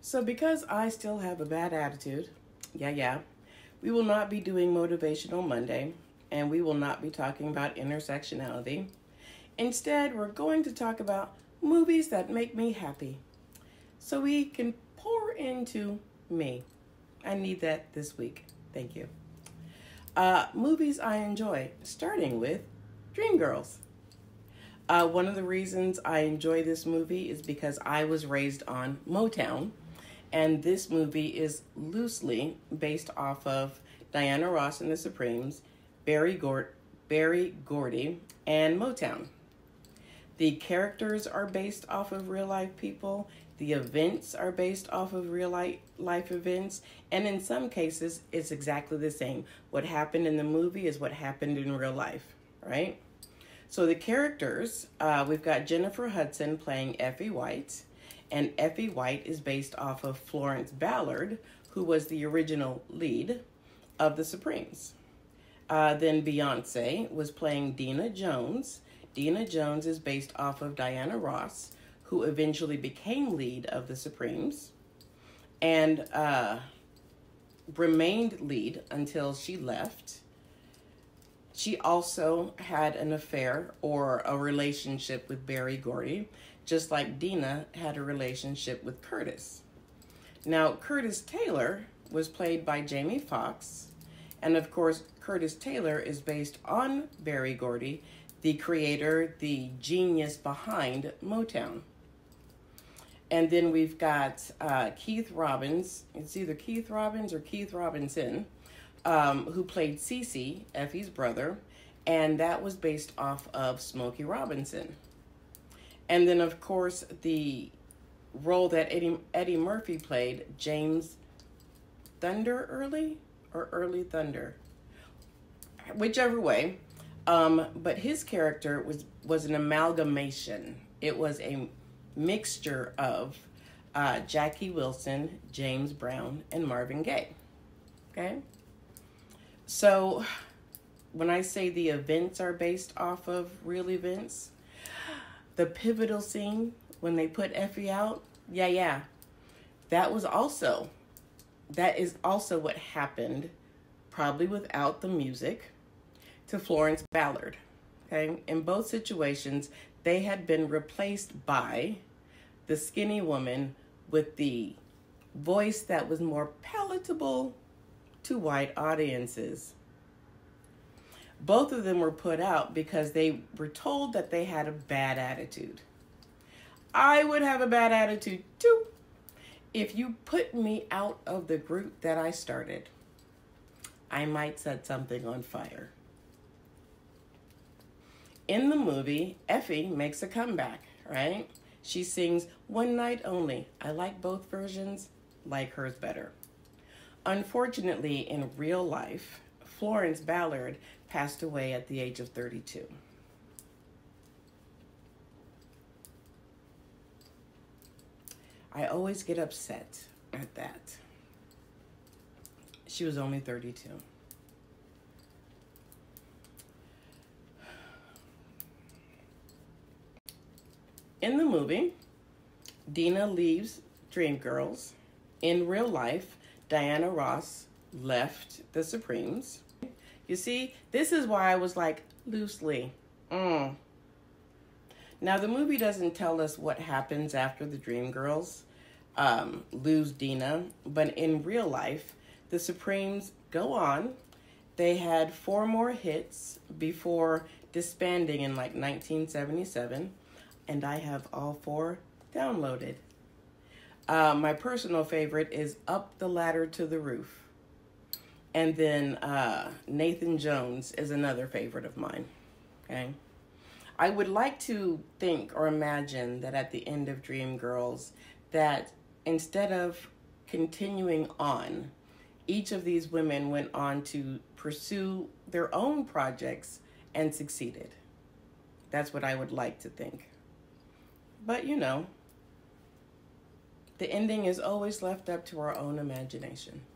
So because I still have a bad attitude, yeah, we will not be doing Motivational Monday, and we will not be talking about intersectionality. Instead, we're going to talk about movies that make me happy. So we can pour into me. I need that this week. Thank you. Movies I enjoy, starting with Dreamgirls. One of the reasons I enjoy this movie is because I was raised on Motown, and this movie is loosely based off of Diana Ross and the Supremes, Berry Gordy, and Motown. The characters are based off of real life people. The events are based off of real life events. And in some cases, it's exactly the same. What happened in the movie is what happened in real life, right? So the characters, we've got Jennifer Hudson playing Effie White. And Effie White is based off of Florence Ballard, who was the original lead of the Supremes. Then Beyonce was playing Dina Jones. Dina Jones is based off of Diana Ross, who eventually became lead of the Supremes and remained lead until she left. She also had an affair or a relationship with Berry Gordy, just like Dina had a relationship with Curtis. Now, Curtis Taylor was played by Jamie Foxx, and of course, Curtis Taylor is based on Berry Gordy, the creator, the genius behind Motown. And then we've got Keith Robbins. It's either Keith Robbins or Keith Robinson, who played Cece, Effie's brother, and that was based off of Smokey Robinson. And then, of course, the role that Eddie Murphy played, James Thunder Early or Early Thunder, whichever way. But his character was an amalgamation. It was a mixture of Jackie Wilson, James Brown, and Marvin Gaye. Okay? So when I say the events are based off of real events, the pivotal scene when they put Effie out, that is also what happened, probably without the music, to Florence Ballard. Okay? In both situations, they had been replaced by the skinny woman with the voice that was more palatable to white audiences. Both of them were put out because they were told that they had a bad attitude. I would have a bad attitude too if you put me out of the group that I started. I might set something on fire. In the movie, Effie makes a comeback, right? She sings One Night Only. I like both versions, like hers better. Unfortunately, in real life, Florence Ballard passed away at the age of 32. I always get upset at that. She was only 32. In the movie, Dina leaves Dreamgirls. In real life, Diana Ross left the Supremes. You see, this is why I was like, loosely. Now, the movie doesn't tell us what happens after the Dreamgirls lose Dina, but in real life, the Supremes go on. They had 4 more hits before disbanding in like 1977. And I have all 4 downloaded. My personal favorite is Up the Ladder to the Roof. And then Nathan Jones is another favorite of mine. Okay. I would like to think or imagine that at the end of Dreamgirls, that instead of continuing on, each of these women went on to pursue their own projects and succeeded. That's what I would like to think. But, you know, the ending is always left up to our own imagination.